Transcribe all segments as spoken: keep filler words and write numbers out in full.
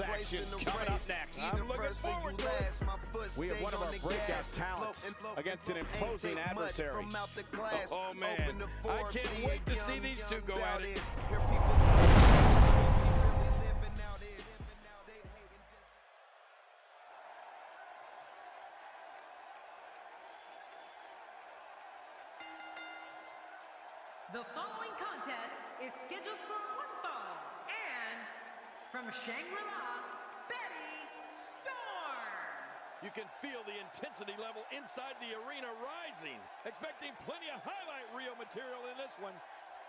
action coming up next. I'm looking forward to it. We have one of our breakout talents against an imposing adversary. Oh, oh man, I can't wait to see these two go at it. The following contest is scheduled for one fall, and from Shangri-La, Betty Storm. You can feel the intensity level inside the arena rising. Expecting plenty of highlight reel material in this one.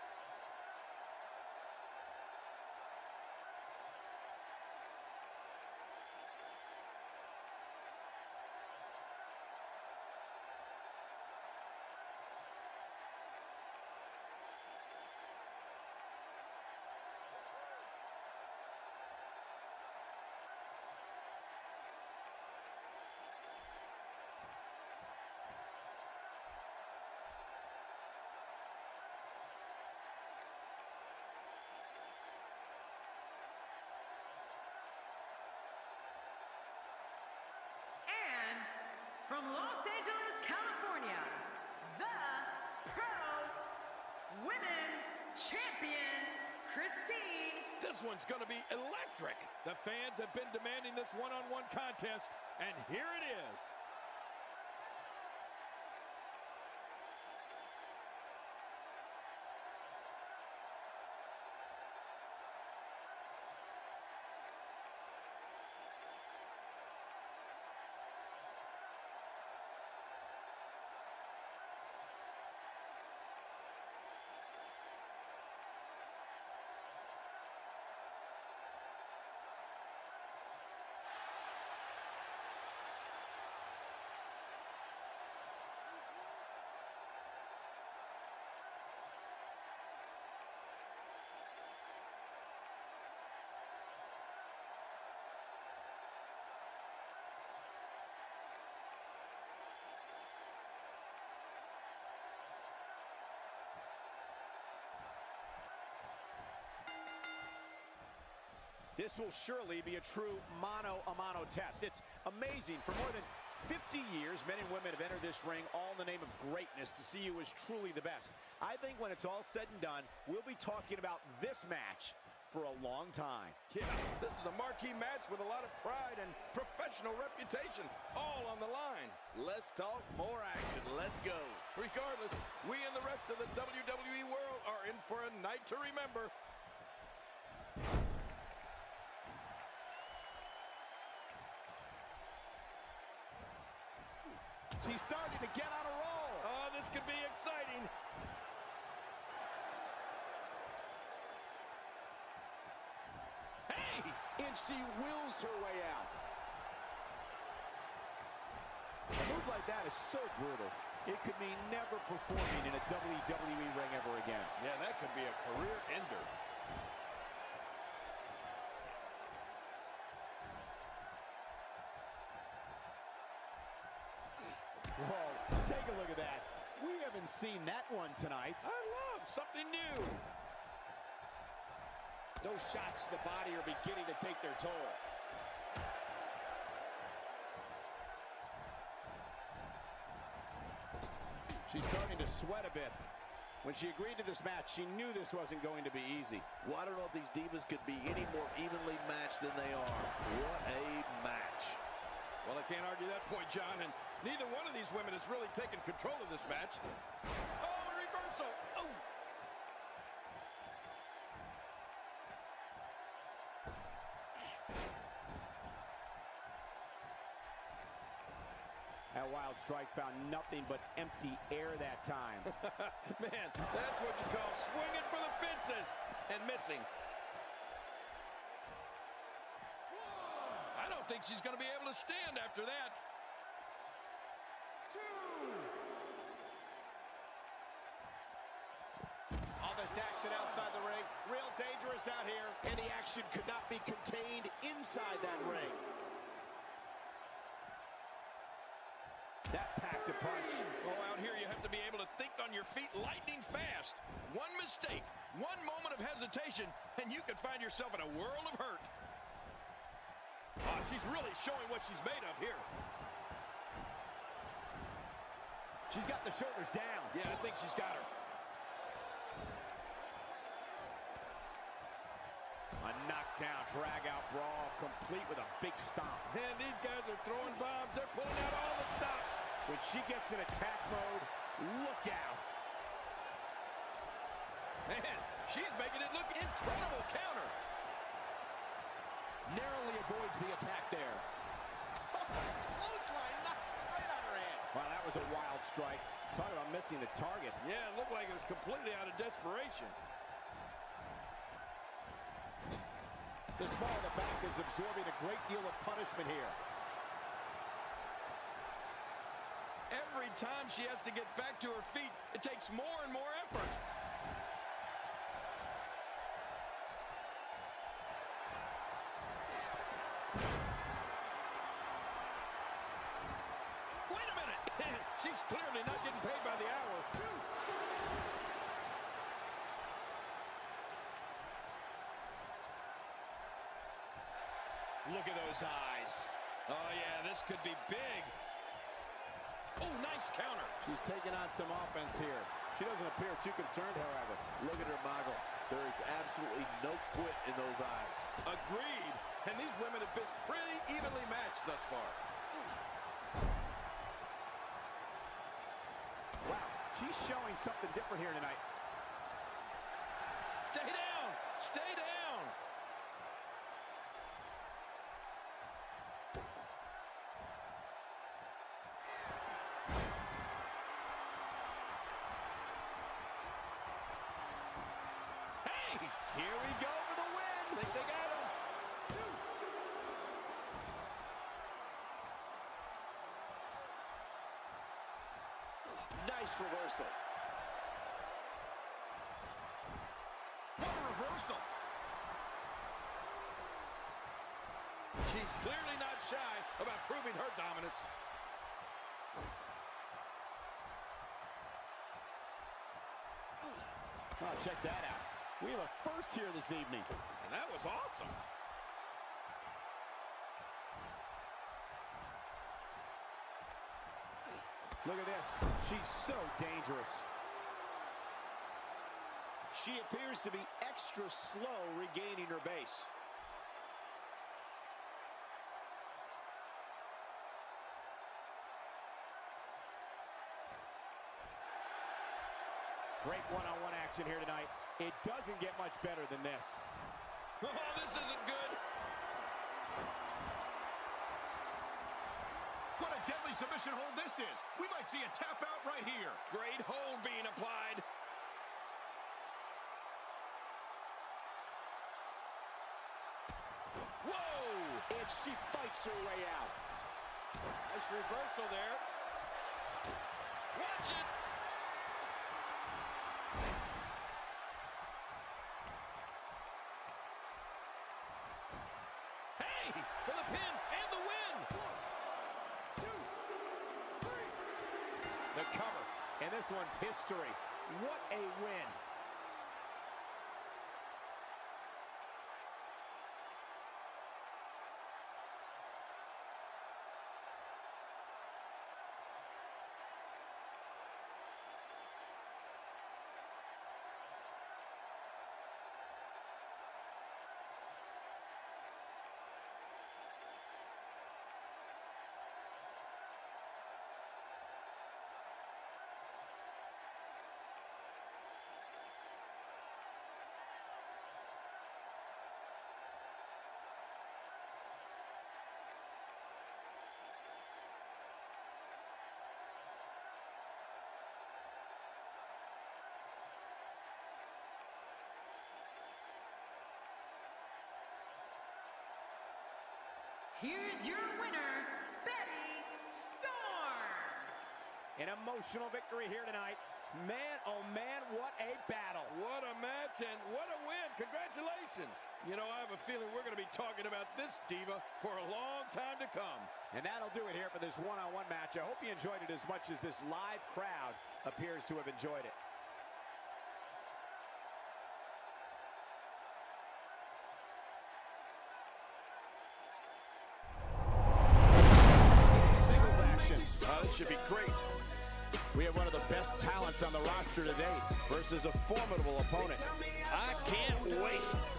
And from Los Angeles, California, the Pro Women's Champion, Christine. This one's going to be electric. The fans have been demanding this one-on-one contest, and here it is. This will surely be a true mano-a-mano test. It's amazing. For more than fifty years, men and women have entered this ring all in the name of greatness to see who is truly the best. I think when it's all said and done, we'll be talking about this match for a long time. Yeah, this is a marquee match with a lot of pride and professional reputation, all on the line. Let's talk more action. Let's go. Regardless, we and the rest of the W W E world are in for a night to remember. She's starting to get on a roll. Oh, this could be exciting. Hey! And she wills her way out. A move like that is so brutal. It could mean never performing in a W W E ring ever again. Yeah, that could be a career ender. Whoa, take a look at that. We haven't seen that one tonight. I love something new. Those shots to the body are beginning to take their toll. She's starting to sweat a bit. When she agreed to this match, she knew this wasn't going to be easy. Well, I don't know if these divas could be any more evenly matched than they are. What a match. Well, I can't argue that point, John, and neither one of these women has really taken control of this match. Oh, a reversal. Oh. That wild strike found nothing but empty air that time. Man, that's what you call swinging for the fences and missing. I don't think she's going to be able to stand after that. Two. All this action outside the ring, real dangerous out here. And the action could not be contained inside that ring. That packed a punch. Oh, out here you have to be able to think on your feet lightning fast. One mistake, one moment of hesitation, and you could find yourself in a world of hurt. Oh, she's really showing what she's made of here. She's got the shoulders down. Yeah, I think she's got her. A knockdown, drag-out brawl, complete with a big stomp. And these guys are throwing bombs. They're pulling out all the stops. When she gets in attack mode, look out. Man, she's making it look incredible. Counter. Narrowly avoids the attack there. Clothesline knocked right on her head. Wow, that was a wild strike. Talk about missing the target. Yeah, it looked like it was completely out of desperation. The small of the back is absorbing a great deal of punishment here. Every time she has to get back to her feet, it takes more and more effort. Wait a minute. She's clearly not getting paid by the hour. Look at those eyes. Oh, yeah, this could be big. Oh, nice counter. She's taking on some offense here. She doesn't appear too concerned, however. Look at her, Michael. There is absolutely no quit in those eyes. Agreed. And these women have been pretty evenly matched thus far. Wow, she's showing something different here tonight. Stay down. Stay down. Here we go for the win. I think they got him. Nice reversal. What a reversal. She's clearly not shy about proving her dominance. Oh, check that out. We have a first here this evening. And that was awesome. Look at this. She's so dangerous. She appears to be extra slow regaining her base. Great one-on-one action here tonight. It doesn't get much better than this. Oh, this isn't good. What a deadly submission hold this is. We might see a tap out right here. Great hold being applied. Whoa! And she fights her way out. Nice reversal there. Watch it. Hey, for the pin and the win. One, two, three. The cover, and this one's history. What a win. Here's your winner, Betty Storm. An emotional victory here tonight. Man, oh man, what a battle. What a match and what a win. Congratulations. You know, I have a feeling we're going to be talking about this diva for a long time to come. And that'll do it here for this one-on-one match. I hope you enjoyed it as much as this live crowd appears to have enjoyed it. This should be great. We have one of the best talents on the roster today versus a formidable opponent. I can't wait.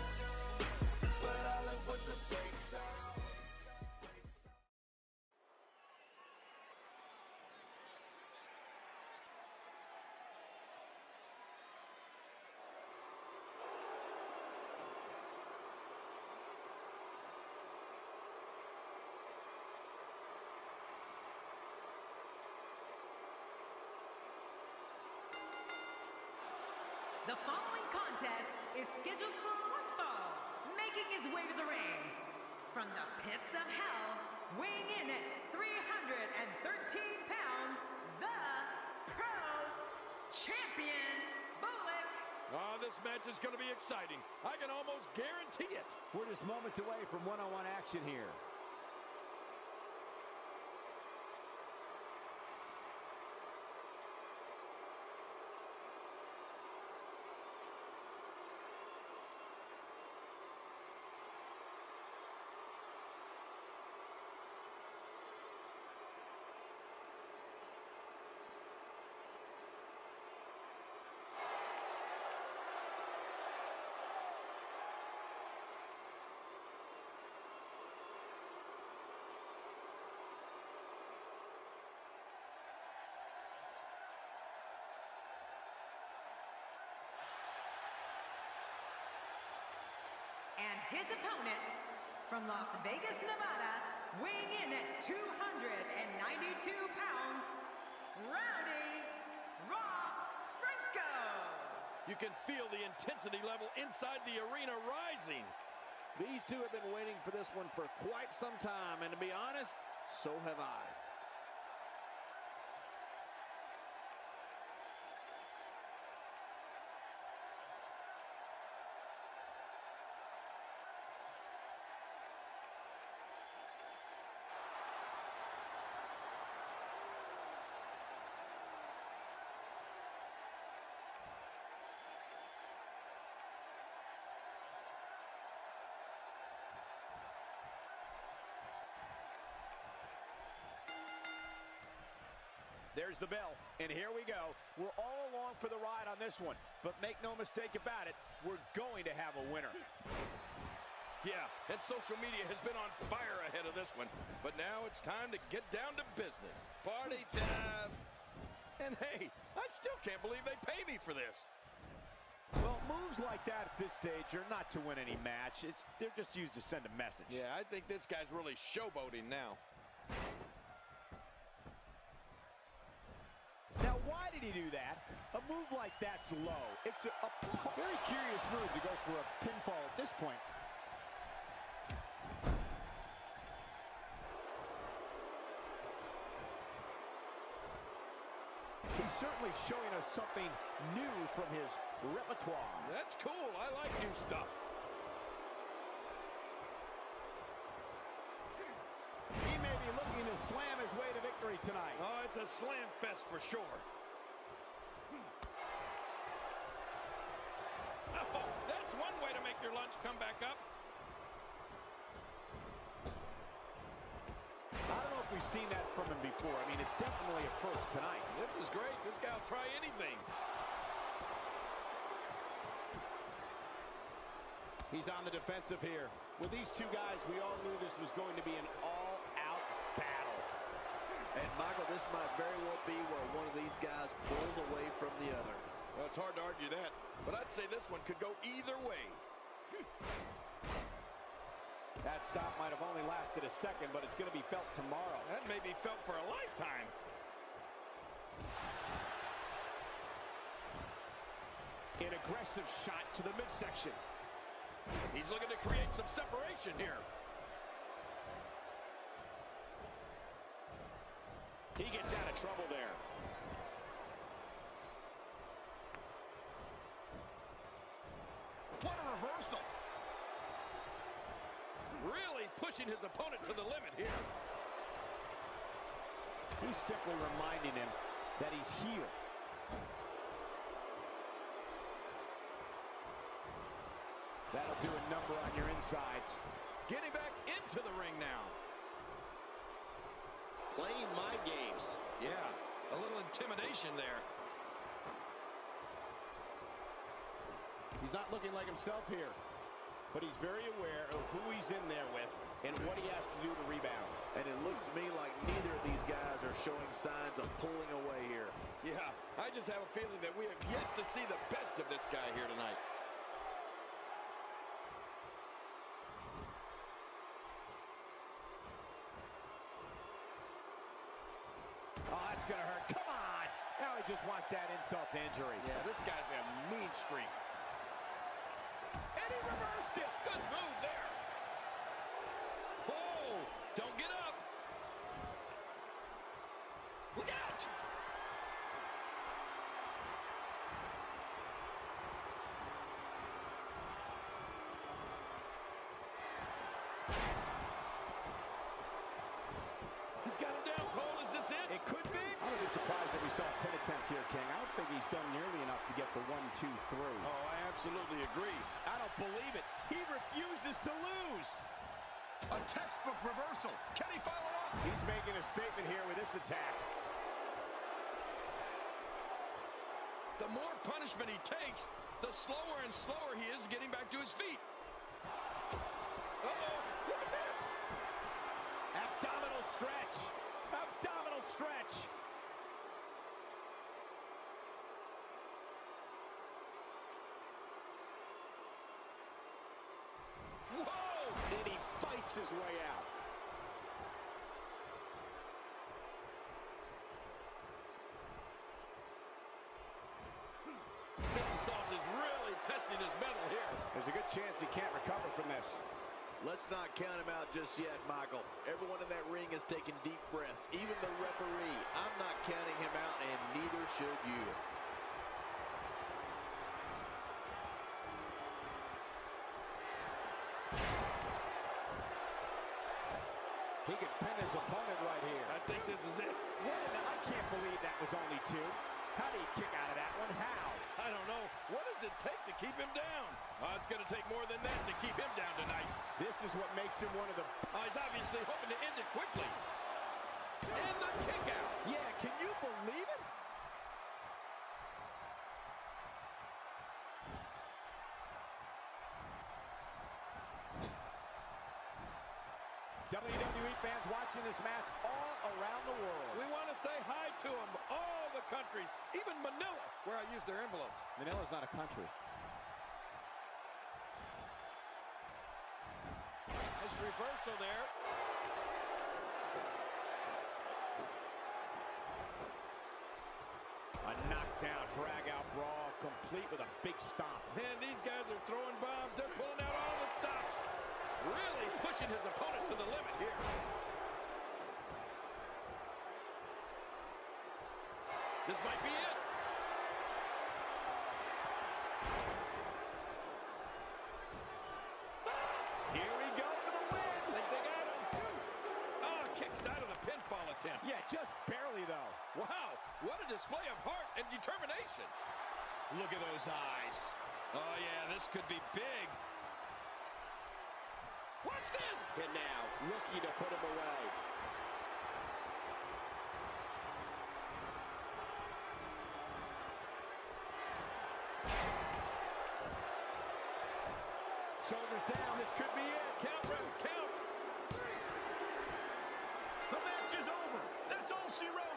The following contest is scheduled for one fall, making his way to the ring. From the pits of hell, weighing in at three hundred thirteen pounds, the Pro Champion, Bullock. Oh, this match is going to be exciting. I can almost guarantee it. We're just moments away from one-on-one action here. And his opponent, from Las Vegas, Nevada, weighing in at two hundred ninety-two pounds, Rowdy Rob Franco. You can feel the intensity level inside the arena rising. These two have been waiting for this one for quite some time, and to be honest, so have I. There's the bell, and here we go. We're all along for the ride on this one, but make no mistake about it, we're going to have a winner. Yeah, and social media has been on fire ahead of this one, but now it's time to get down to business. Party time! And hey, I still can't believe they pay me for this. Well, moves like that at this stage are not to win any match. It's, they're just used to send a message. Yeah, I think this guy's really showboating now. Now, why did he do that? A move like that's low. It's a, a very curious move to go for a pinfall at this point. He's certainly showing us something new from his repertoire. That's cool. I like new stuff. He may be looking to slam his way to victory tonight. Oh, it's a slam fest for sure. Oh, that's one way to make your lunch come back up. I don't know if we've seen that from him before. I mean, it's definitely a first tonight. This is great. This guy will try anything. He's on the defensive here. With these two guys, we all knew this was going to be an all-out battle. And, Michael, this might very well be where one of these guys pulls away from the other. Well, it's hard to argue that, but I'd say this one could go either way. That stop might have only lasted a second, but it's going to be felt tomorrow. That may be felt for a lifetime. An aggressive shot to the midsection. He's looking to create some separation here. He gets out of trouble there. What a reversal. Really pushing his opponent to the limit here. He's simply reminding him that he's here. That'll do a number on your insides. Getting back into the ring now. playing mind games. Yeah, a little intimidation there. He's not looking like himself here, but he's very aware of who he's in there with and what he has to do to rebound. And it looks to me like neither of these guys are showing signs of pulling away here. Yeah, I just have a feeling that we have yet to see the best of this guy here tonight. Oh, that's gonna hurt. Come on! Now he just wants that insult to injury. Yeah, this guy's a mean streak. And he reversed it! Good move there. Whoa! Don't get up! Look out! He's got him down, Cole. Is this it? It could be. I'm a bit surprised that we saw a pin attempt here, King. I don't think he's done nearly enough to get the one, two, three. Oh, I absolutely agree. I don't believe it. He refuses to lose. A textbook reversal. Can he follow up? He's making a statement here with this attack. The more punishment he takes, the slower and slower he is getting back to his feet. Uh-oh, look at this. Abdominal stretch. Abdominal stretch. Whoa! And he fights his way out. This assault is really testing his mettle here. There's a good chance he can't recover from this. Let's not count him out just yet, Michael. Everyone in that ring is taking deep breaths, even the referee. I'm not counting him out, and neither should you. He could pin his opponent right here. I think this is it. What in the, I can't believe that was only two. How do you kick out of that one? How? I don't know. What does it take to keep him down? Oh, it's going to take more than that to keep him down tonight. This is what makes him one of the... Oh, he's obviously hoping to end it quickly. And the kick out. Yeah, can you believe it? W W E fans watching this match all around the world. We want to say hi to them, all the countries, even Manila, where I use their envelopes. Manila's not a country. Nice reversal there. A knockdown, drag-out brawl, complete with a big stomp. Man, these guys are throwing bombs. They're pulling out all the stops. Really pushing his opponent to the limit here. This might be it. Here we go for the win. Think they got him? Oh, kicks out of the pinfall attempt. Yeah, just barely, though. Wow, what a display of heart and determination. Look at those eyes. Oh, yeah, this could be big. Watch this. And now, looking to put him away. Shoulders down, this could be it. Count, Ref, count. The match is over. That's all she wrote.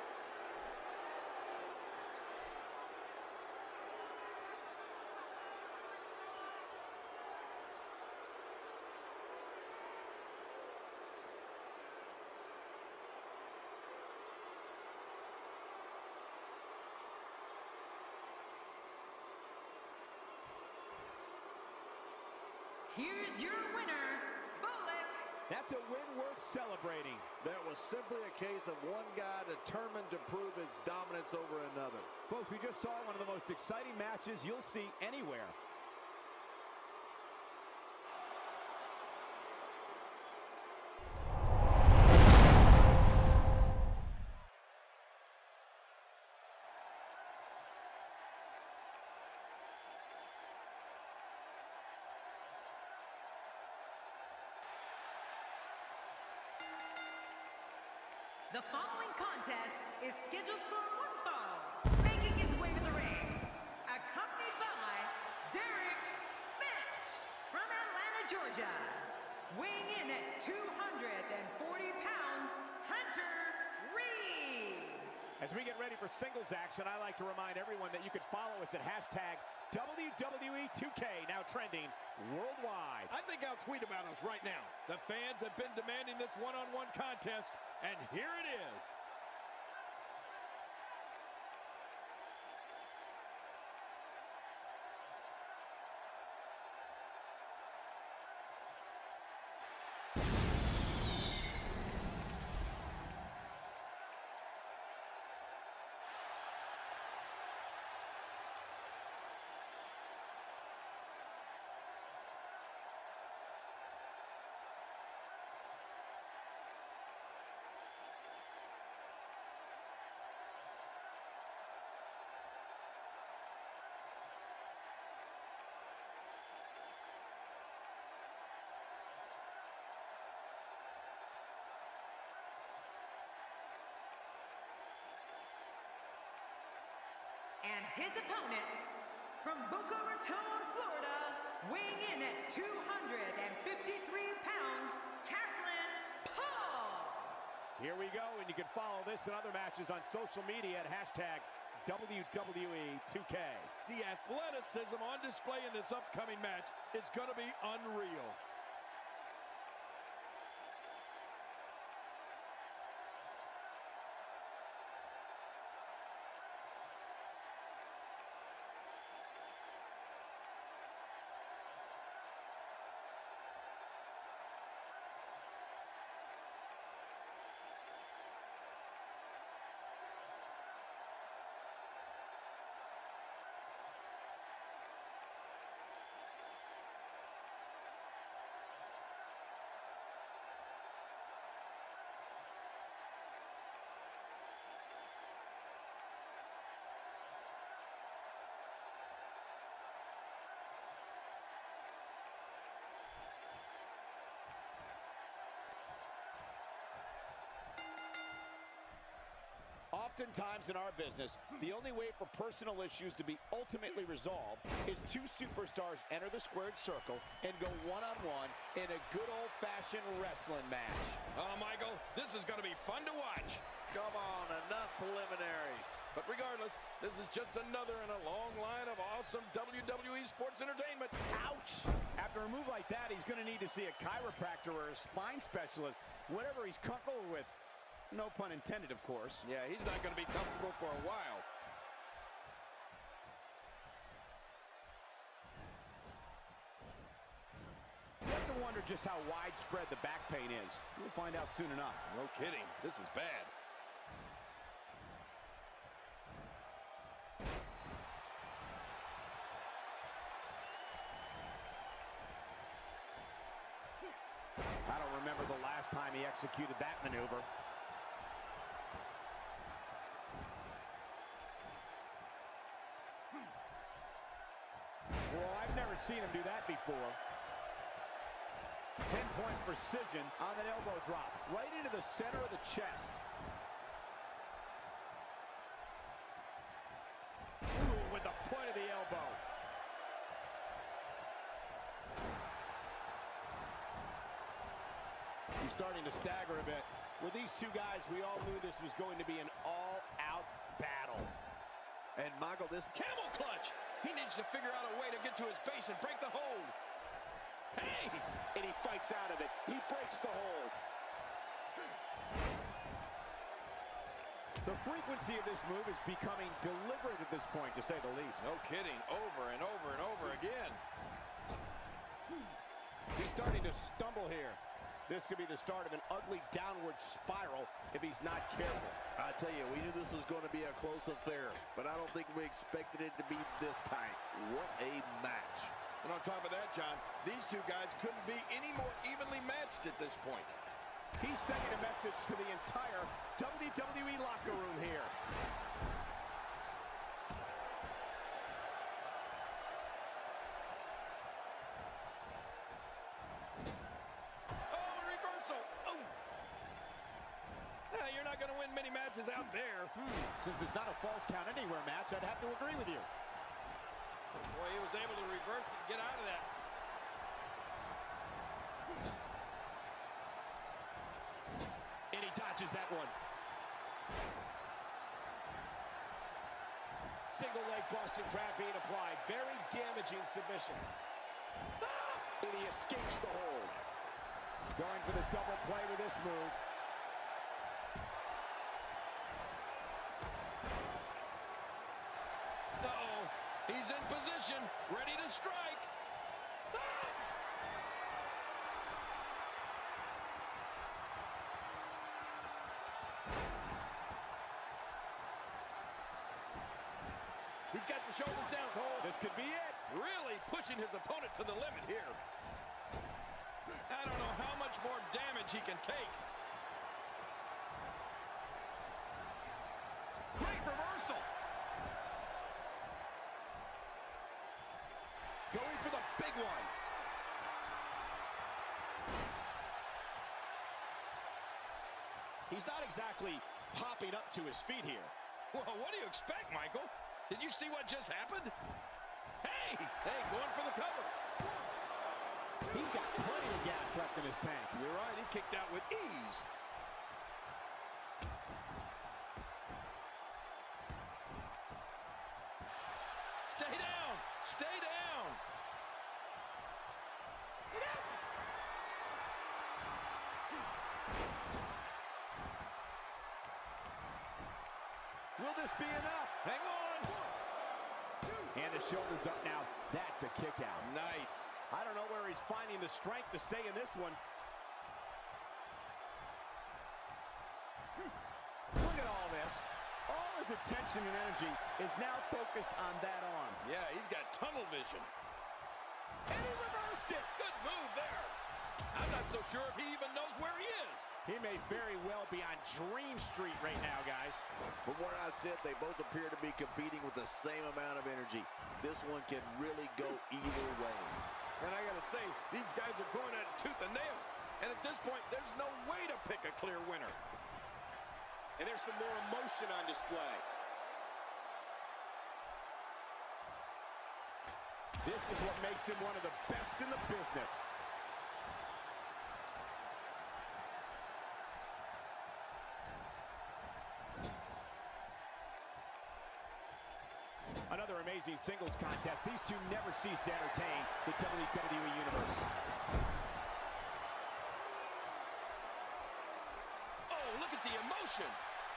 Here's your winner, Bullock. That's a win worth celebrating. That was simply a case of one guy determined to prove his dominance over another. Folks, we just saw one of the most exciting matches you'll see anywhere. The following contest is scheduled for one fall, making his way to the ring, accompanied by Derek Finch from Atlanta, Georgia. Weighing in at two hundred forty pounds, Hunter Reed. As we get ready for singles action, I like to remind everyone that you can follow us at hashtag W W E two K, now trending worldwide. I think I'll tweet about us right now. The fans have been demanding this one-on-one contest, and here it is. And his opponent, from Boca Raton, Florida, weighing in at two hundred fifty-three pounds, Caitlin Paul. Here we go, and you can follow this and other matches on social media at hashtag W W E two K. The athleticism on display in this upcoming match is going to be unreal. Oftentimes in our business, the only way for personal issues to be ultimately resolved is two superstars enter the squared circle and go one-on-one in a good old-fashioned wrestling match. Oh, Michael, this is going to be fun to watch. Come on, enough preliminaries. But regardless, this is just another in a long line of awesome W W E sports entertainment. Ouch! After a move like that, he's going to need to see a chiropractor or a spine specialist, whatever he's comfortable with. No pun intended, of course. Yeah, he's not going to be comfortable for a while. You have to wonder just how widespread the back pain is. We'll find out soon enough. No kidding. This is bad. I don't remember the last time he executed that maneuver. Well, I've never seen him do that before. Pinpoint precision on that elbow drop, right into the center of the chest. Ooh, with the point of the elbow. He's starting to stagger a bit. With these two guys, we all knew this was going to be an all-out battle. And Michael, this Camel clutch! He needs to figure out a way to get to his base and break the hold. Hey! And he fights out of it. He breaks the hold. The frequency of this move is becoming deliberate at this point, to say the least. No kidding. Over and over and over again. He's starting to stumble here. This could be the start of an ugly downward spiral if he's not careful. I tell you, we knew this was going to be a close affair, but I don't think we expected it to be this tight. What a match. And on top of that, John, these two guys couldn't be any more evenly matched at this point. He's sending a message to the entire W W E locker room here. not going to win many matches out there. Hmm. Since it's not a false count anywhere match, I'd have to agree with you. Boy, he was able to reverse it and get out of that. And he dodges that one. Single leg Boston Crab being applied. Very damaging submission. Ah! And he escapes the hold. Going for the double play with this move. Uh-oh. He's in position, ready to strike. Ah! He's got the shoulders down, Cole. This could be it. Really pushing his opponent to the limit here. I don't know how much more damage he can take. Great reversal. Going for the big one. He's not exactly popping up to his feet here. Well, what do you expect, Michael? Did you see what just happened? Hey! Hey, going for the cover. He's got plenty of gas left in his tank. You're right, he kicked out with ease. Stay down! Stay down! Get out! Will this be enough? Hang on! And the shoulders up now. That's a kick out. Nice. I don't know where he's finding the strength to stay in this one. Look at all this. All his attention and energy is now focused on that arm. Yeah, he's got tunnel vision. And he reversed it. Good move there. I'm not so sure if he even knows where he is. He may very well be on Dream Street right now, guys. From what I said, they both appear to be competing with the same amount of energy. This one can really go either way. And I gotta say, these guys are going at it tooth and nail. And at this point, there's no way to pick a clear winner. And there's some more emotion on display. This is what makes him one of the best in the business. Another amazing singles contest. These two never cease to entertain the W W E Universe. Oh, look at the emotion.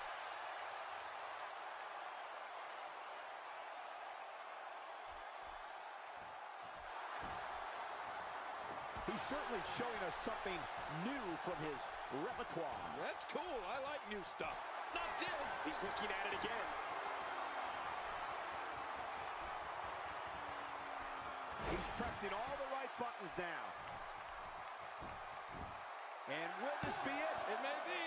He's certainly showing us something new from his repertoire. That's cool. I like new stuff. Not this. He's looking at it again. He's pressing all the right buttons now. And will this be it? It may be.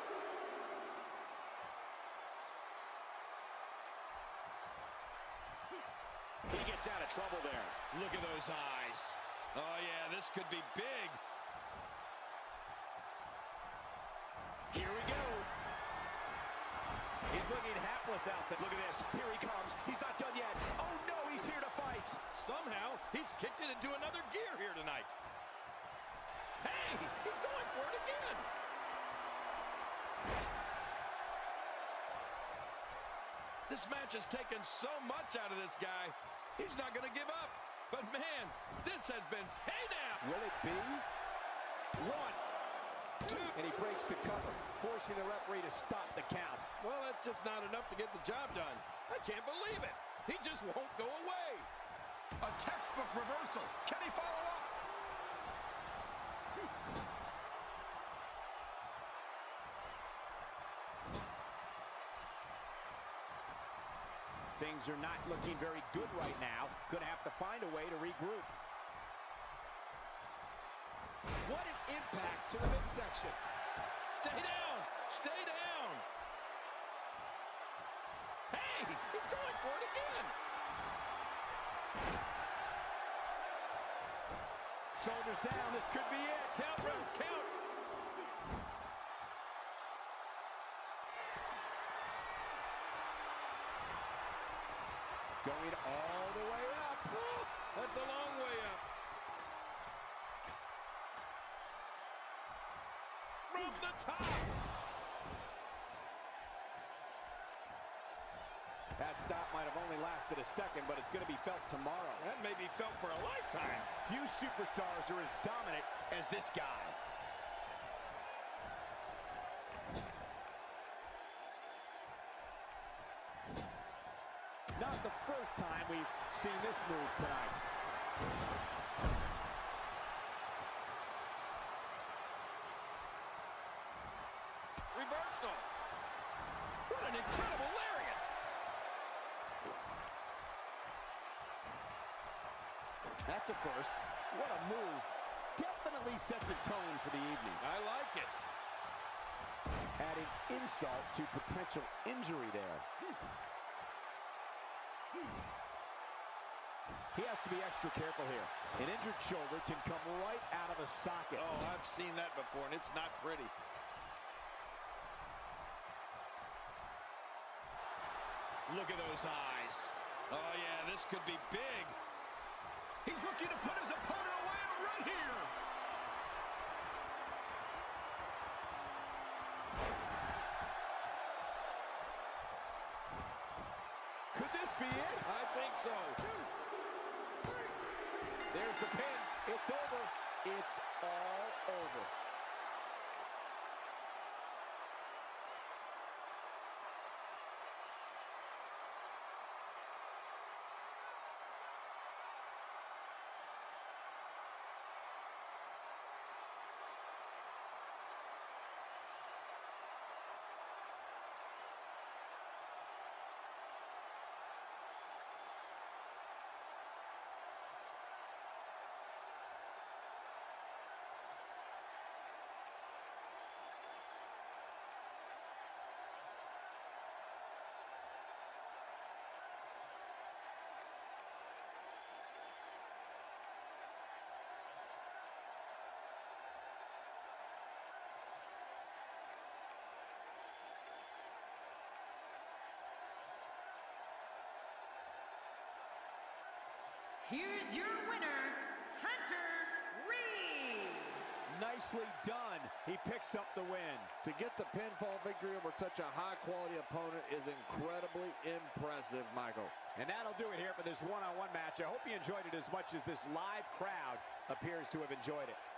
He gets out of trouble there. Look at those eyes. Oh, yeah, this could be big. Here we go. He's looking hapless out there. Look at this. Here he comes. He's not done yet. Oh, no, he's here to fight. Somehow, he's kicked it into another gear here tonight. Hey, he's going for it again. This match has taken so much out of this guy. He's not going to give up. But, man, this has been pay down. Will it be? One, two. And he breaks the cover, forcing the referee to stop the count. Well, that's just not enough to get the job done. I can't believe it. He just won't go away. A textbook reversal. Can he follow up? Things are not looking very good right now. Gonna have to find a way to regroup. What an impact to the midsection. Stay down. Stay down. Hey, he's going for it again. Shoulders down. This could be it. Count, Ralph, count. going all the way up. Oh, that's a long way up. From the top. That stop might have only lasted a second, but it's going to be felt tomorrow. That may be felt for a lifetime. Few superstars are as dominant as this guy. Not the first time we've seen this move tonight. Reversal. What an incredible lariat. That's a first. What a move. Definitely sets a tone for the evening. I like it. Adding insult to potential injury there. He has to be extra careful here. An injured shoulder can come right out of a socket. Oh, I've seen that before, and it's not pretty. Look at those eyes. Oh, yeah, this could be big. He's looking to put his opponent away right here. Could this be it? I think so. There's the pin. It's over. It's all over. Here's your winner, Hunter Reed. Nicely done. He picks up the win. To get the pinfall victory over such a high-quality opponent is incredibly impressive, Michael. And that'll do it here for this one-on-one match. I hope you enjoyed it as much as this live crowd appears to have enjoyed it.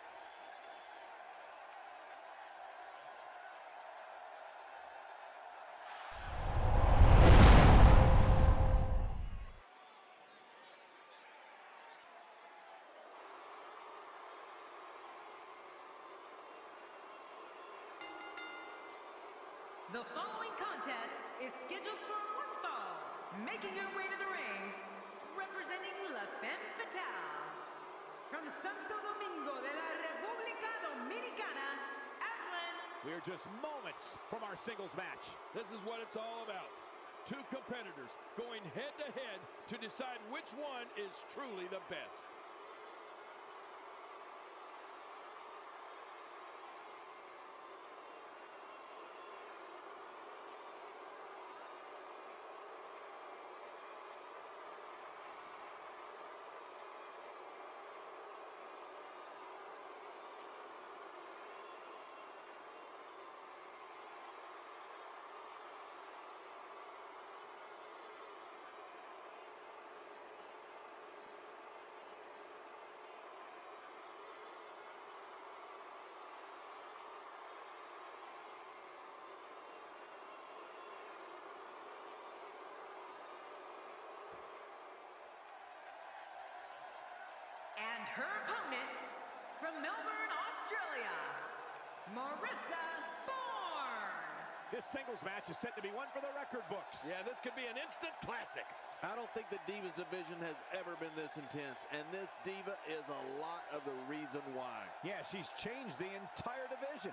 The following contest is scheduled for one fall. Making her way to the ring, representing La Femme Fatale. From Santo Domingo de la República Dominicana, Evelyn. We are just moments from our singles match. This is what it's all about. Two competitors going head-to-head to decide which one is truly the best. And her opponent, from Melbourne, Australia, Marissa Bourne. This singles match is set to be one for the record books. Yeah, this could be an instant classic. I don't think the Divas division has ever been this intense, and this Diva is a lot of the reason why. Yeah, she's changed the entire division.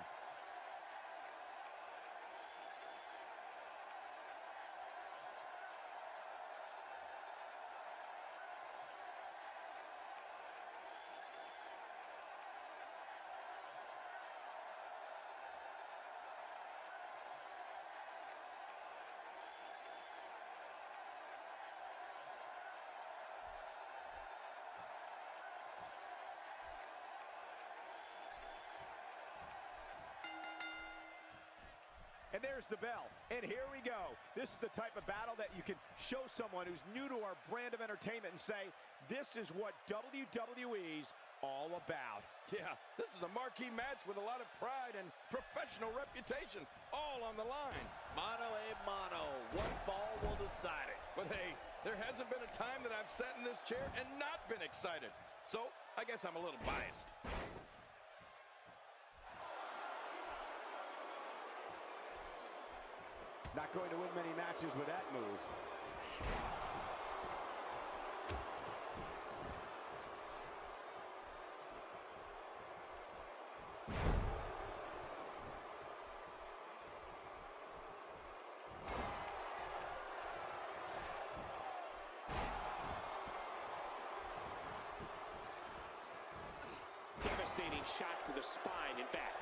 And there's the bell. And here we go. This is the type of battle that you can show someone who's new to our brand of entertainment and say, this is what W W E's all about. Yeah, this is a marquee match with a lot of pride and professional reputation, all on the line. Mano a mano. One fall will decide it. But hey, there hasn't been a time that I've sat in this chair and not been excited. So, I guess I'm a little biased. Not going to win many matches with that move. Devastating shot to the spine and back.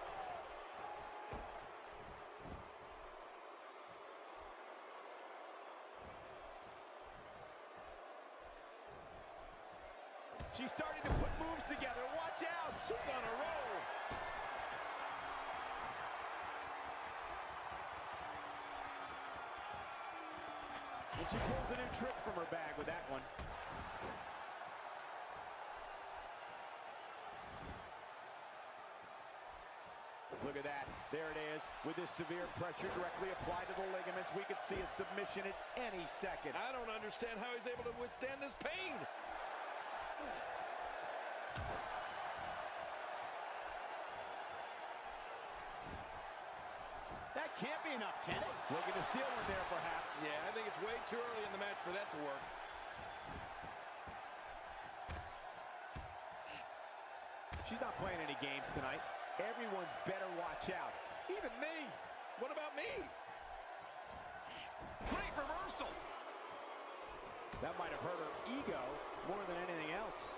She's starting to put moves together. Watch out. She's on a roll. And she pulls a new trick from her bag with that one. Look at that. There it is. With this severe pressure directly applied to the ligaments, we could see a submission at any second. I don't understand how he's able to withstand this pain. That can't be enough, can it? Looking to steal one there, perhaps. Yeah, I think it's way too early in the match for that to work. She's not playing any games tonight. Everyone better watch out. Even me. What about me? Great reversal. That might have hurt her ego more than anything else.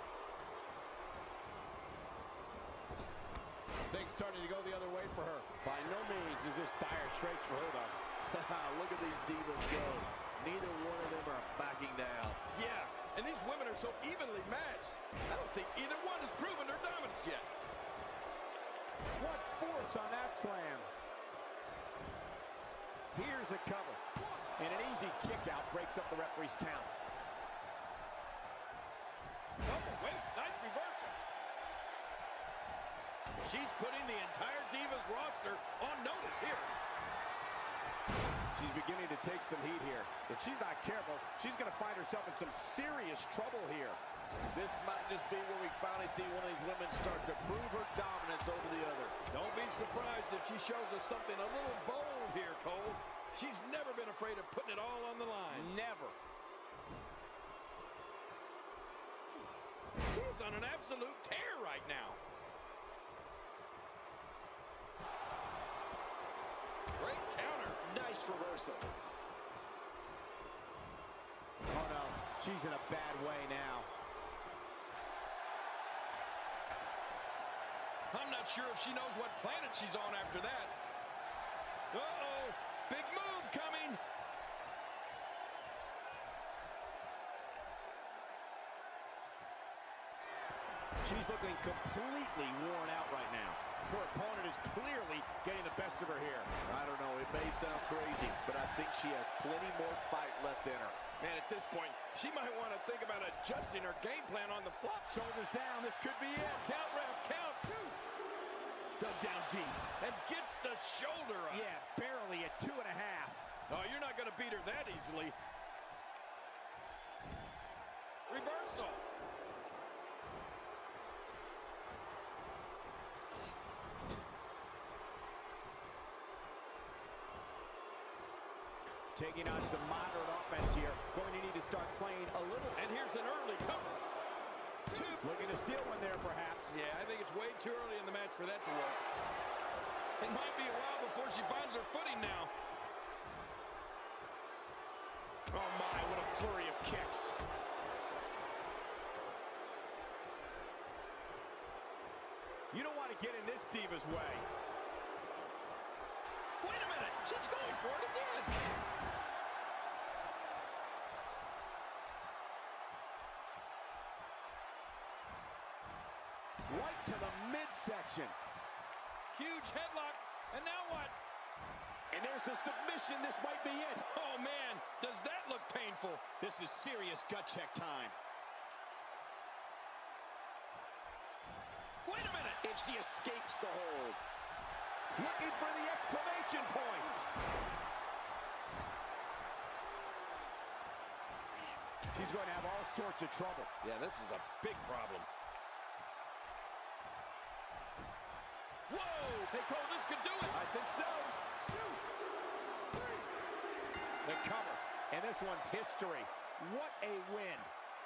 Things starting to go the other way for her. By no means is this dire straits for her, though. Look at these divas go. Neither one of them are backing down. Yeah, and these women are so evenly matched. I don't think either one has proven their dominance yet. What force on that slam. Here's a cover. And an easy kick out breaks up the referee's count. Oh, wait, nice reversal. She's putting the entire Divas roster on notice here. She's beginning to take some heat here. If she's not careful, she's going to find herself in some serious trouble here. This might just be where we finally see one of these women start to prove her dominance over the other. Don't be surprised if she shows us something a little bold here, Cole. She's never been afraid of putting it all on the line. Never. She's on an absolute tear right now. Great counter. Nice reversal. Oh, no. She's in a bad way now. I'm not sure if she knows what planet she's on after that. Uh-oh. Big move coming. She's looking completely worn out right now. Her opponent is clearly getting the best of her here. I don't know, it may sound crazy, but I think she has plenty more fight left in her. Man, at this point, she might want to think about adjusting her game plan on the fly. Shoulders down, this could be it. Count, ref, count. Two. Dug down deep and gets the shoulder up. Yeah, barely at two and a half. Oh, you're not going to beat her that easily. Reversal. Taking on some moderate offense here. Going to need to start playing a little. And here's an early cover. Two. Looking to steal one there, perhaps. Yeah, I think it's way too early in the match for that to work. It might be a while before she finds her footing now. Oh my, what a flurry of kicks. You don't want to get in this diva's way. Wait a minute, she's going for it again. Right to the midsection. Huge headlock, and now what? And there's the submission. This might be it. Oh, man, does that look painful? This is serious gut check time. Wait a minute. And she escapes the hold. Looking for the exclamation point. She's going to have all sorts of trouble. Yeah, this is a big problem. Whoa! Hey, Cole, this could do it. I think so. Two, three. The cover. And this one's history. What a win.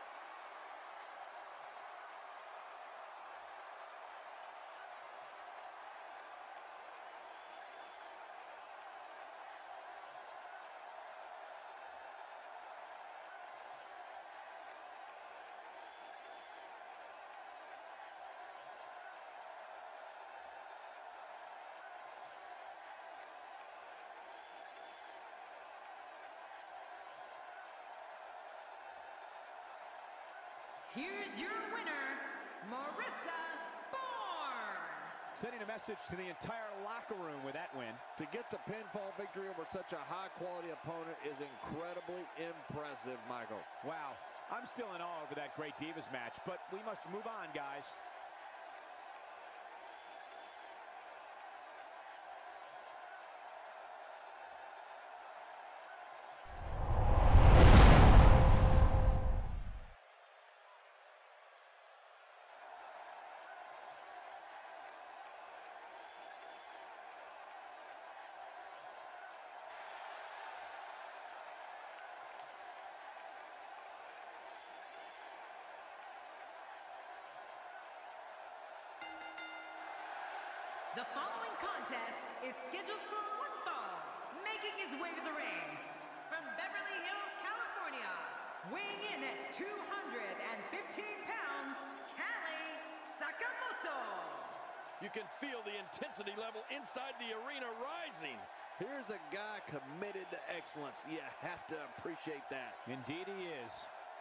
Here's your winner, Marissa Bourne. Sending a message to the entire locker room with that win. To get the pinfall victory over such a high-quality opponent is incredibly impressive, Michael. Wow, I'm still in awe over that great Divas match, but we must move on, guys. The following contest is scheduled for one fall. Making his way to the ring from Beverly Hills, California, weighing in at two hundred fifteen pounds, Kali Sakamoto. You can feel the intensity level inside the arena rising. Here's a guy committed to excellence. You have to appreciate that. Indeed he is.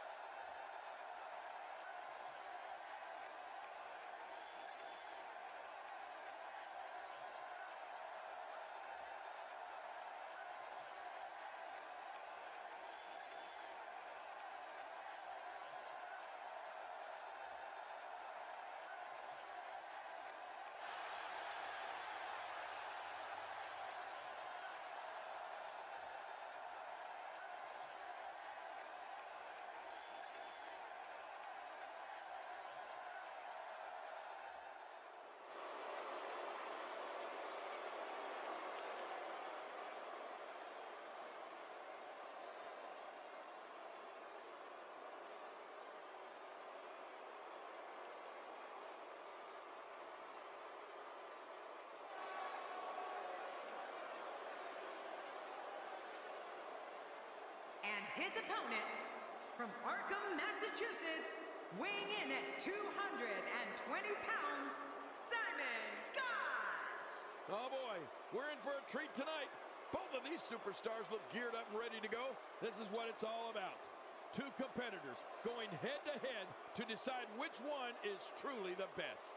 And his opponent, from Arkham, Massachusetts, weighing in at two hundred twenty pounds, Simon Gotch. Oh boy, we're in for a treat tonight. Both of these superstars look geared up and ready to go. This is what it's all about. Two competitors going head to head to decide which one is truly the best.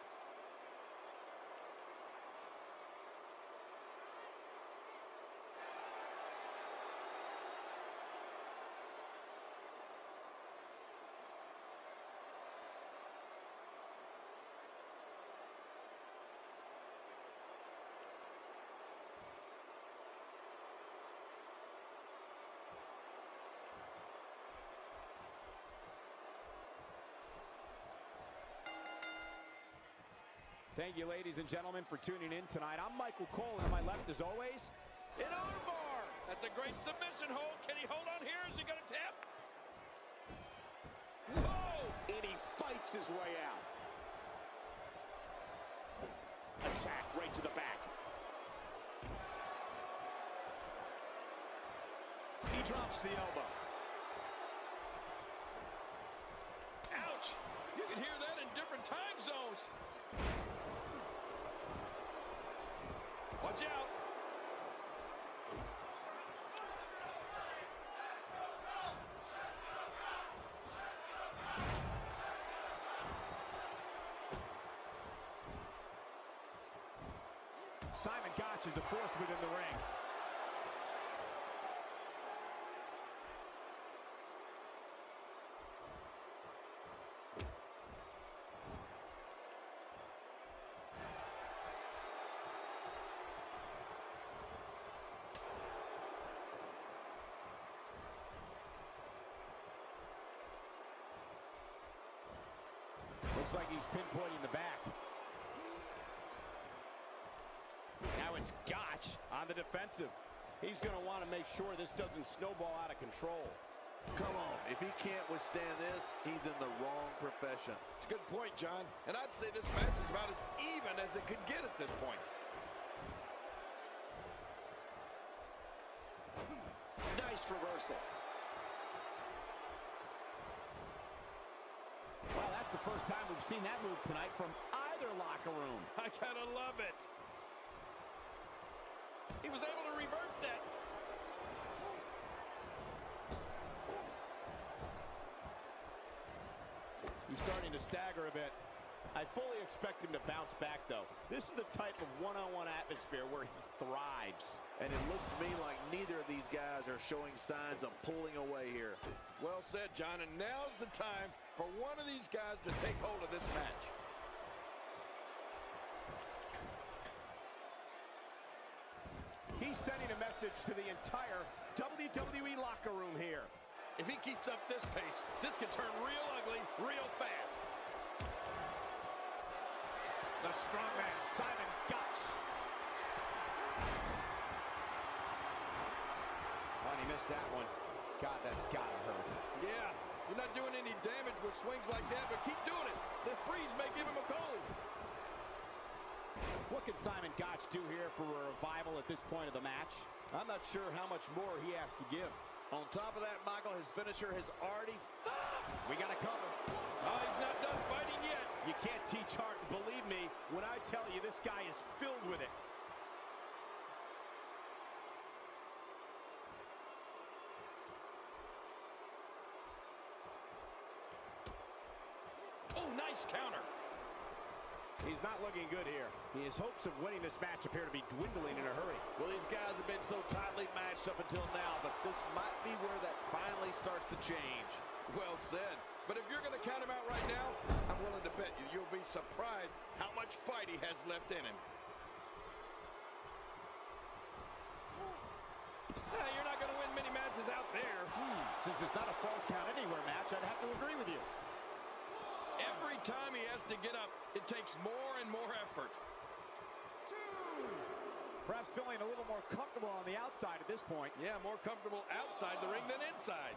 Thank you, ladies and gentlemen, for tuning in tonight. I'm Michael Cole, and on my left, as always, An armbar. That's a great submission hold. Can he hold on here? Is he going to tap? Whoa! And he fights his way out. Attack right to the back. He drops the elbow. Ouch! You can hear that in different time zones. Watch out. Simon Gotch match is a force within the ring. Looks like he's pinpointing the back. Now it's Gotch on the defensive. He's going to want to make sure this doesn't snowball out of control. Come on, if he can't withstand this, he's in the wrong profession. It's a good point, John. And I'd say this match is about as even as it could get at this point. Nice reversal. Well, that's the first time we've seen that move tonight from either locker room. I kind of love it. He was able to reverse that. He's starting to stagger a bit. I fully expect him to bounce back, though. This is the type of one-on-one atmosphere where he thrives. And it looks to me like neither of these guys are showing signs of pulling away here. Well said, John, and now's the time for one of these guys to take hold of this match. He's sending a message to the entire W W E locker room here. If he keeps up this pace, this could turn real ugly real fast. The strongman, Simon Gotch. Oh, and he missed that one. God, that's gotta hurt. Yeah, you're not doing any damage with swings like that, but keep doing it. The breeze may give him a cold. What can Simon Gotch do here for a revival at this point of the match? I'm not sure how much more he has to give. On top of that, Michael, his finisher has already... Ah! We got to cover. Oh, he's not done fighting yet. You can't teach heart. Believe me when I tell you this guy is filled with it. Oh, nice counter. He's not looking good here. His hopes of winning this match appear to be dwindling in a hurry. Well, these guys have been so tightly matched up until now, but this might be where that finally starts to change. Well said. But if you're going to count him out right now, I'm willing to bet you you'll be surprised how much fight he has left in him. Ah, you're not going to win many matches out there. Hmm. Since it's not a false count anywhere match, I'd have to agree with you. Every time he has to get up, it takes more and more effort. Perhaps feeling a little more comfortable on the outside at this point. Yeah, more comfortable outside the ring than inside.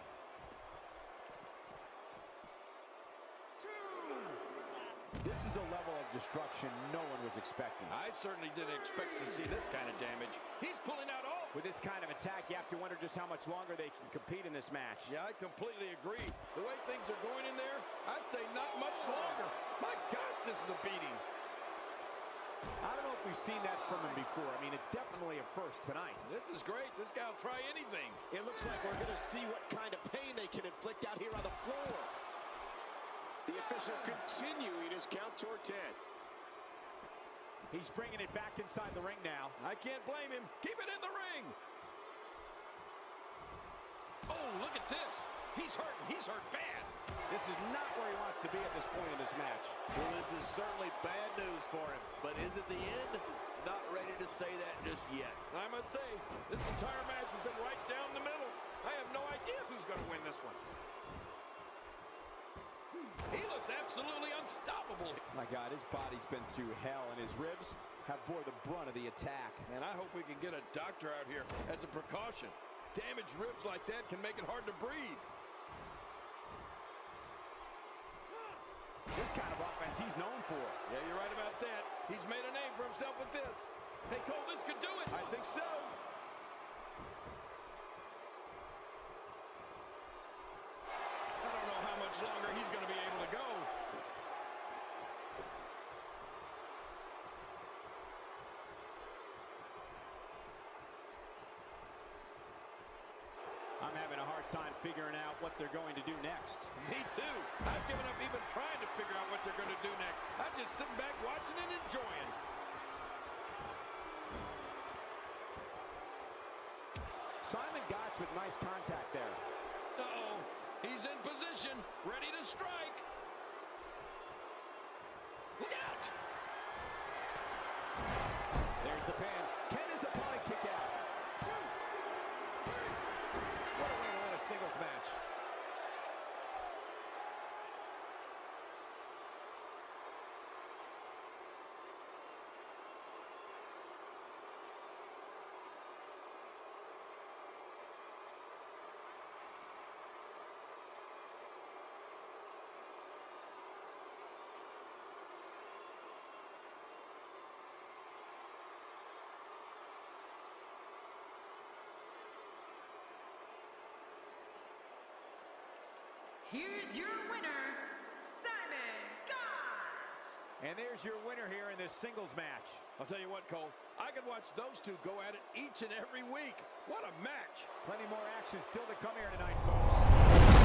This is a level of destruction no one was expecting. I certainly didn't expect to see this kind of damage. He's pulling out all. With this kind of attack, you have to wonder just how much longer they can compete in this match. Yeah, I completely agree. The way things are going in there, I'd say not much longer. My gosh, this is a beating. I don't know if we've seen that from him before. I mean, it's definitely a first tonight. This is great. This guy will try anything. It looks like we're going to see what kind of pain they can inflict out here on the floor. The official continuing his count toward ten. He's bringing it back inside the ring now. I can't blame him. Keep it in the ring. Oh, look at this. He's hurt. He's hurt bad. This is not where he wants to be at this point in this match. Well, this is certainly bad news for him, but is it the end? Not ready to say that just yet. I must say, this entire match has been right down the middle. I have no idea who's going to win this one. He looks absolutely unstoppable. My God, his body's been through hell, and his ribs have bore the brunt of the attack. Man, I hope we can get a doctor out here as a precaution. Damaged ribs like that can make it hard to breathe. This kind of offense he's known for. Yeah, you're right about that. He's made a name for himself with this. Hey, Cole, this could do it. I think so. I don't know how much longer he's going to be able to go. I'm having a hard time figuring out what they're going to do next. Me too. I've given up even trying to figure out what they're going to do next. I'm just sitting back watching and enjoying. Simon Gotch with nice contact there. Uh-oh. He's in position, ready to strike. Look out! There's the pin. Can his opponent kick out? Two, three. What a way to win a singles match. Here's your winner, Simon Gotch. And there's your winner here in this singles match. I'll tell you what, Cole, I could watch those two go at it each and every week. What a match! Plenty more action still to come here tonight, folks.